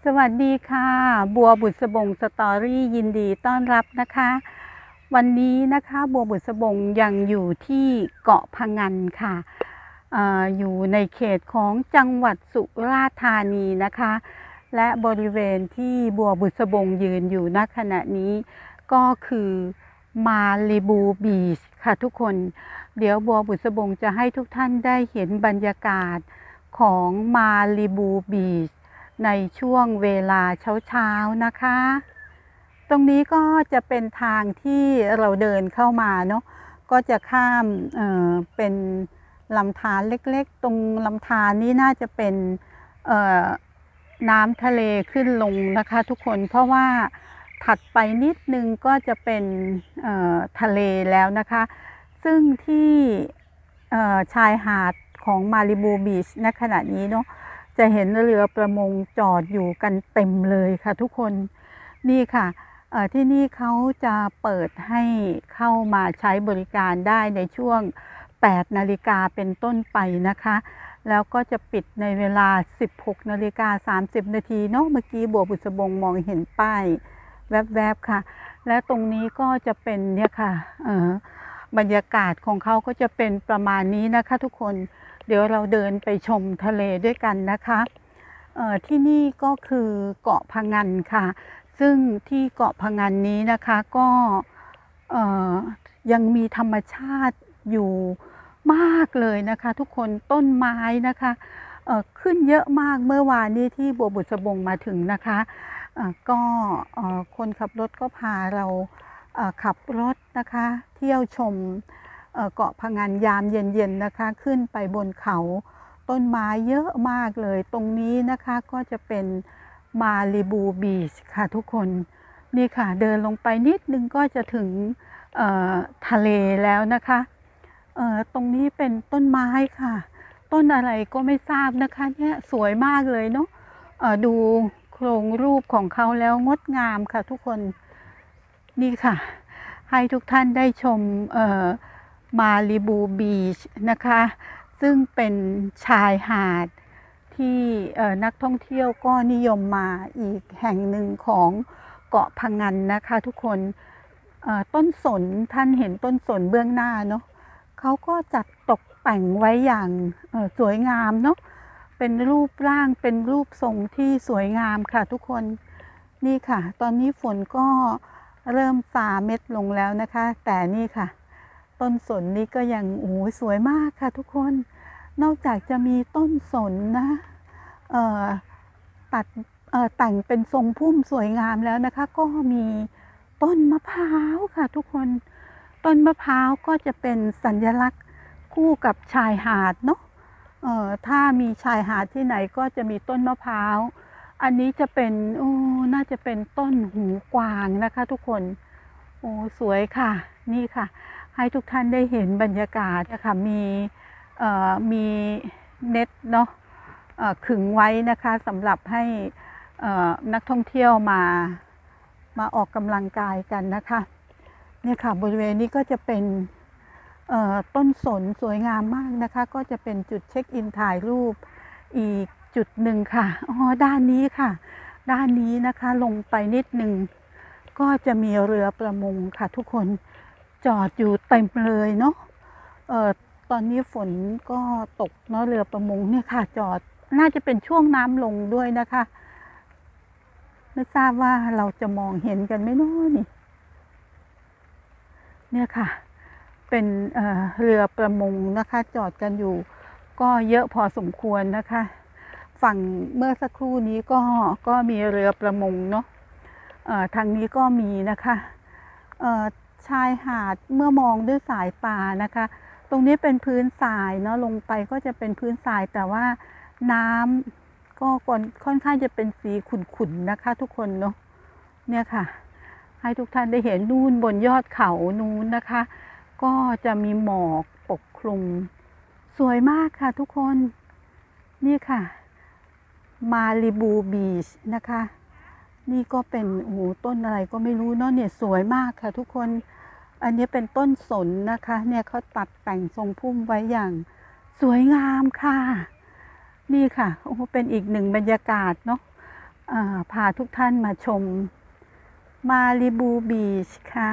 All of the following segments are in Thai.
วัสดีค่ะบัวบุษบงสตอรี่ยินดีต้อนรับนะคะวันนี้นะคะบัวบุษบงยังอยู่ที่เกาะพะงันค่ะอยู่ในเขตของจังหวัดสุราษฎร์ธานีนะคะและบริเวณที่บัวบุษบงยืนอยู่ณขณะนี้ก็คือมาลิบูบีชค่ะทุกคนเดี๋ยวบัวบุษบงจะให้ทุกท่านได้เห็นบรรยากาศของมาลิบูบีชในช่วงเวลาเช้าๆนะคะ ตรงนี้ก็จะเป็นทางที่เราเดินเข้ามาเนาะก็จะข้ามเป็นลำธารเล็กๆตรงลำธารนี้น่าจะเป็นน้ำทะเลขึ้นลงนะคะทุกคนเพราะว่าถัดไปนิดนึงก็จะเป็นทะเลแล้วนะคะซึ่งที่ชายหาดของมาลิบูบีชณขณะนี้เนาะจะเห็นเรือประมงจอดอยู่กันเต็มเลยค่ะทุกคนนี่ค่ะที่นี่เขาจะเปิดให้เข้ามาใช้บริการได้ในช่วง8 นาฬิกาเป็นต้นไปนะคะแล้วก็จะปิดในเวลา 16 นาฬิกา 30 นาทีเนาะเมื่อกี้บัวบุษบงมองเห็นป้ายแวบๆค่ะและตรงนี้ก็จะเป็นเนี่ยค่ะบรรยากาศของเขาก็จะเป็นประมาณนี้นะคะทุกคนเดี๋ยวเราเดินไปชมทะเลด้วยกันนะคะที่นี่ก็คือเกาะพะงันค่ะซึ่งที่เกาะพะงันนี้นะคะก็ยังมีธรรมชาติอยู่มากเลยนะคะทุกคนต้นไม้นะคะขึ้นเยอะมากเมื่อวานนี้ที่บัวบุษบงมาถึงนะคะก็คนขับรถก็พาเราขับรถนะคะเที่ยวชมเกาะพะงันยามเย็นๆนะคะขึ้นไปบนเขาต้นไม้เยอะมากเลยตรงนี้นะคะก็จะเป็นมาลิบูบีชค่ะทุกคนนี่ค่ะเดินลงไปนิดนึงก็จะถึงทะเลแล้วนะคะตรงนี้เป็นต้นไม้ค่ะต้นอะไรก็ไม่ทราบนะคะเนี่ยสวยมากเลยเนาะดูโครงรูปของเขาแล้วงดงามค่ะทุกคนนี่ค่ะให้ทุกท่านได้ชมมาลิบูบีชนะคะซึ่งเป็นชายหาดที่นักท่องเที่ยวก็นิยมมาอีกแห่งหนึ่งของเกาะพะงันนะคะทุกคนต้นสนท่านเห็นต้นสนเบื้องหน้าเนาะเขาก็จัดตกแต่งไว้อย่างสวยงามเนาะเป็นรูปร่างเป็นรูปทรงที่สวยงามค่ะทุกคนนี่ค่ะตอนนี้ฝนก็เริ่มซาเม็ดลงแล้วนะคะแต่นี่ค่ะต้นสนนี้ก็ยังสวยมากค่ะทุกคนนอกจากจะมีต้นสนนะตัดแต่งเป็นทรงพุ่มสวยงามแล้วนะคะก็มีต้นมะพร้าวค่ะทุกคนต้นมะพร้าวก็จะเป็นสัญลักษณ์คู่กับชายหาดเนาะถ้ามีชายหาดที่ไหนก็จะมีต้นมะพร้าวอันนี้จะเป็นน่าจะเป็นต้นหูกวางนะคะทุกคนสวยค่ะนี่ค่ะให้ทุกท่านได้เห็นบรรยากาศนะคะมีเน็ตเนาะขึงไว้นะคะสำหรับให้นักท่องเที่ยวมาออกกำลังกายกันนะคะเนี่ยค่ะบริเวณนี้ก็จะเป็นต้นสนสวยงามมากนะคะก็จะเป็นจุดเช็คอินถ่ายรูปอีกจุดหนึ่งค่ะด้านนี้ค่ะด้านนี้นะคะลงไปนิดหนึ่งก็จะมีเรือประมงค่ะทุกคนจอดอยู่เต็มเลยเนาะตอนนี้ฝนก็ตกเนาะเรือประมงเนี่ยค่ะจอดน่าจะเป็นช่วงน้ำลงด้วยนะคะไม่ทราบว่าเราจะมองเห็นกันไหมเนาะนี่เนี่ยค่ะเป็นเรือประมงนะคะจอดกันอยู่ก็เยอะพอสมควรนะคะฝั่งเมื่อสักครู่นี้ก็มีเรือประมงเนาะทางนี้ก็มีนะคะชายหาดเมื่อมองด้วยสายตานะคะตรงนี้เป็นพื้นทรายเนาะลงไปก็จะเป็นพื้นทรายแต่ว่าน้ำก็ค่อนข้างจะเป็นสีขุ่นๆนะคะทุกคนเนาะเนี่ยค่ะให้ทุกท่านได้เห็นนู่นบนยอดเขานู้นนะคะก็จะมีหมอกปกคลุมสวยมากค่ะทุกคนนี่ค่ะมาลิบูบีชนะคะนี่ก็เป็นต้นอะไรก็ไม่รู้เนาะเนี่ยสวยมากค่ะทุกคนอันนี้เป็นต้นสนนะคะเนี่ยเขาตัดแต่งทรงพุ่มไว้อย่างสวยงามค่ะนี่ค่ะเป็นอีกหนึ่งบรรยากาศเนาะพาทุกท่านมาชมมาลิบูบีชค่ะ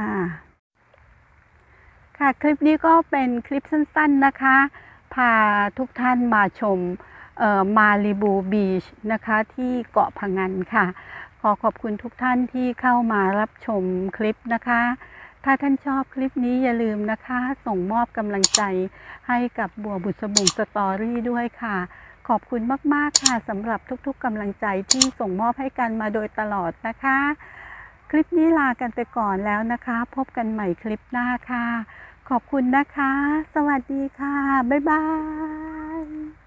ค่ะคลิปนี้ก็เป็นคลิปสั้นๆนะคะพาทุกท่านมาชมมาลิบูบีชนะคะที่เกาะพะงันค่ะขอขอบคุณทุกท่านที่เข้ามารับชมคลิปนะคะถ้าท่านชอบคลิปนี้อย่าลืมนะคะส่งมอบกำลังใจให้กับบัวบุษบงสตอรี่ด้วยค่ะขอบคุณมากๆค่ะสำหรับทุกๆกำลังใจที่ส่งมอบให้กันมาโดยตลอดนะคะคลิปนี้ลากันไปก่อนแล้วนะคะพบกันใหม่คลิปหน้าค่ะขอบคุณนะคะสวัสดีค่ะบ๊ายบาย